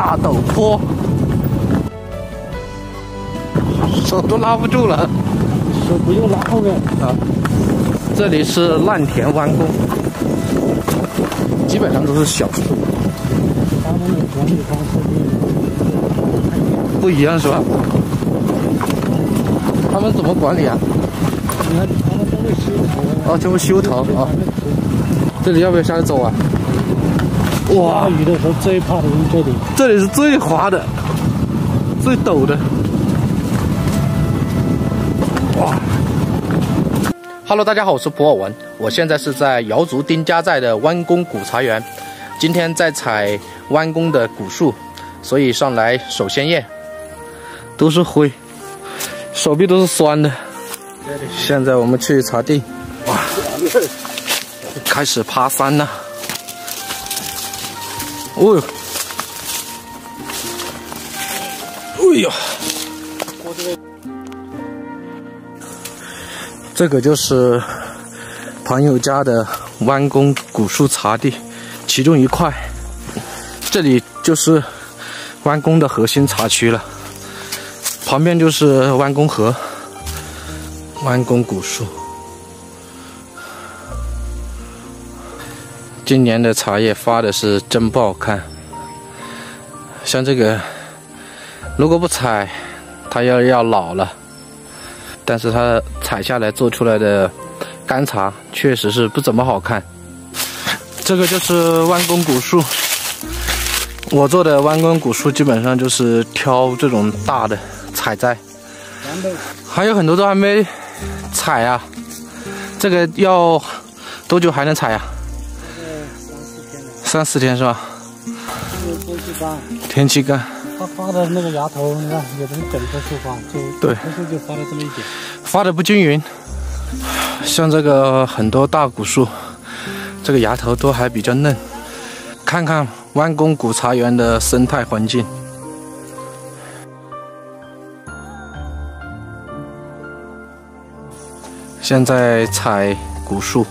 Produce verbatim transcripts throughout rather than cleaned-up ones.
大陡坡，手都拉不住了。 手不用拉后面啊。这里是烂田弯弓，基本上都是小树。 他们的管理方式不一样是吧？他们怎么管理啊？ 你看，他们都会修头。 哦，就会修头啊。这里要不要下去走啊？哇！ 下雨的时候最怕的是这里， 这里是最滑的、最陡的。哇 ！Hello， 大家好，我是普洱文，我现在是在瑶族丁家寨的弯弓古茶园，今天在采弯弓的古树，所以上来守鲜叶，都是灰，手臂都是酸的。现在我们去茶地，哇，开始爬山了。哦呦，哎呦，这个就是朋友家的弯弓古树茶地，其中一块。这里就是弯弓的核心茶区了，旁边就是弯弓河、弯弓古树。今年的茶叶发的是真不好看，像这个，如果不采，它要要老了。但是它采下来做出来的干茶确实是不怎么好看。这个就是弯弓古树，我做的弯弓古树基本上就是挑这种大的采摘，还有很多都还没采啊。这个要多久还能采啊？三四天是吧？天气干，天气干。 它发的那个芽头，你看，也不是整棵树发，就对， 棵树就发了这么一点， 发的不均匀。像这个很多大古树，这个芽头都还比较嫩。看看弯弓古茶园的生态环境。现在采古树。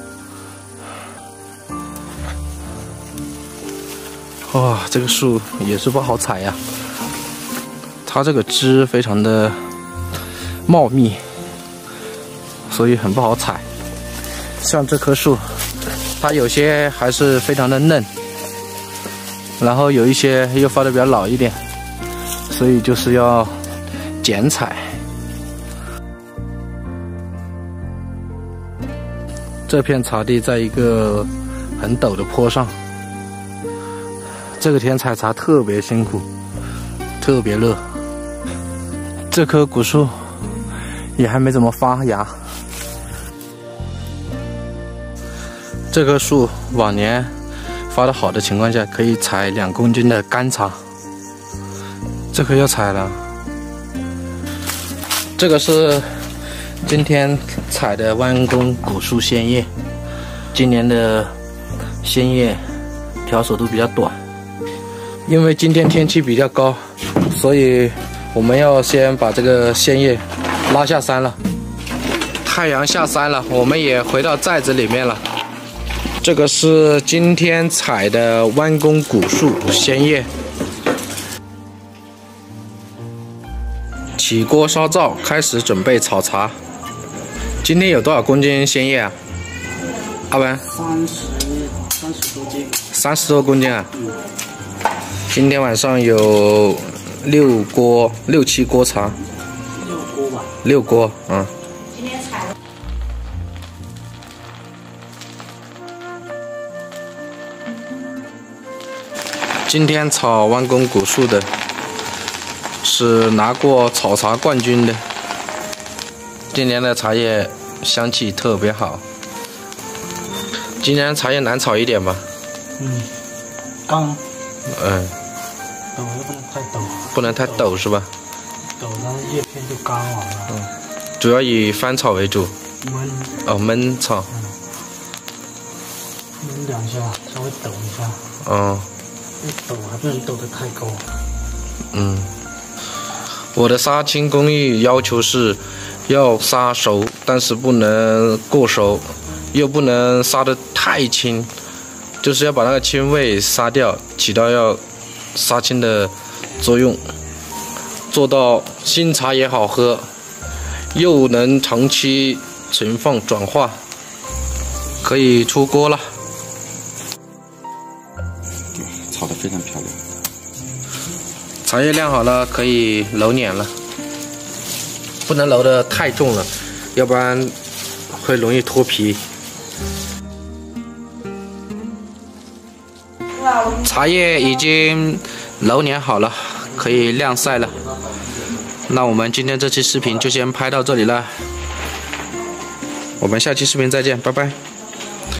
哇，这个树也是不好采呀，它这个枝非常的茂密，所以很不好采。像这棵树，它有些还是非常的嫩，然后有一些又发的比较老一点，所以就是要剪采。这片茶地在一个很陡的坡上。这个天采茶特别辛苦，特别热。这棵古树也还没怎么发芽。这棵树往年发的好的情况下，可以采两公斤的干茶。这棵要采了。这个是今天采的弯弓古树鲜叶。今年的鲜叶条索度比较短。因为今天天气比较高，所以我们要先把这个鲜叶拉下山了。太阳下山了，我们也回到寨子里面了。这个是今天采的弯弓古树鲜叶。起锅烧灶，开始准备炒茶。今天有多少公斤鲜叶啊？阿文？ 三十，三十多斤。 三十多公斤啊？ 嗯。 今天晚上有六锅、六七锅茶， 六锅吧， 六锅，嗯。 今天采了。 今天炒弯弓古树的是拿过炒茶冠军的，今年的茶叶香气特别好。今年茶叶难炒一点吧？ 嗯，刚。 嗯。 陡又不能太陡， 不能太陡是吧？ 陡它叶片就干完了。 嗯，主要以翻炒为主。 焖。 哦，焖炒。 嗯。焖两下，稍微抖一下。 哦。 抖还不能抖得太高。 嗯。我的杀青工艺要求是，要杀熟，但是不能过熟，又不能杀得太轻，就是要把那个青味杀掉，起到要杀青的作用，做到新茶也好喝，又能长期存放转化，可以出锅了。 炒得非常漂亮。 茶叶晾好了，可以揉捻了，不能揉得太重了，要不然会容易脱皮。茶叶已经揉捻好了，可以晾晒了。那我们今天这期视频就先拍到这里了，我们下期视频再见，拜拜。